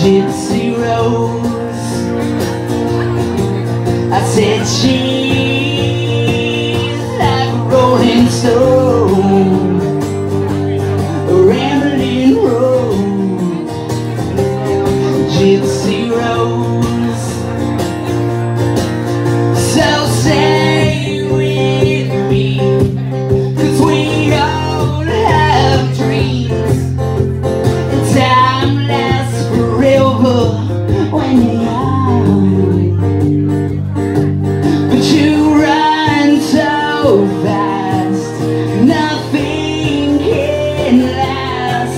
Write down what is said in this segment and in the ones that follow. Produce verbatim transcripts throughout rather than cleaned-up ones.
Gypsy Rose. I said she's like a rolling stone, a rambling road. Gypsy Rose. So say with me, 'cause we all have dreams, and time lasts forever when you're young. But you run so fast, nothing can last.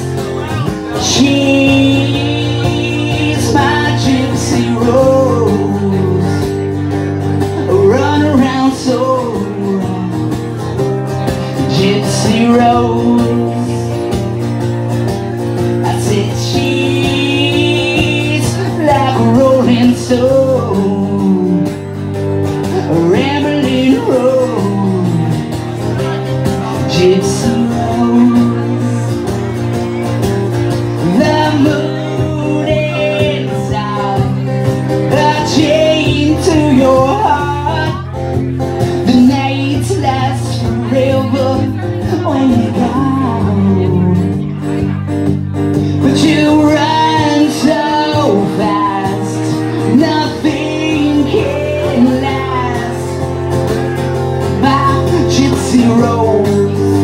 She's my Gypsy Rose, run around so round. Gypsy Rose. I said she's like a rolling stone, a rambling road. Gypsy Rose. The moon is out, a chain to your heart. The nights last forever when you're gone. But you run so fast, nothing can last. My Gypsy Rose.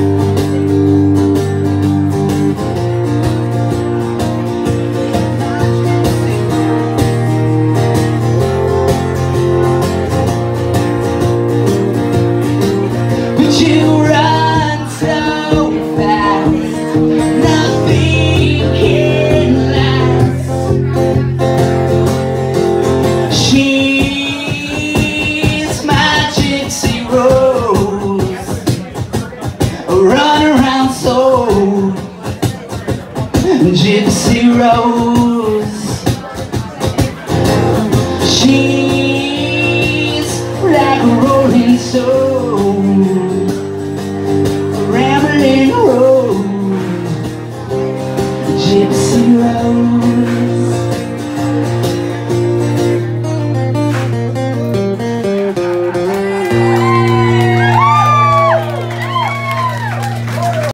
But you run so fast, nothing can last. She's my Gypsy Rose, run around so. Gypsy Rose.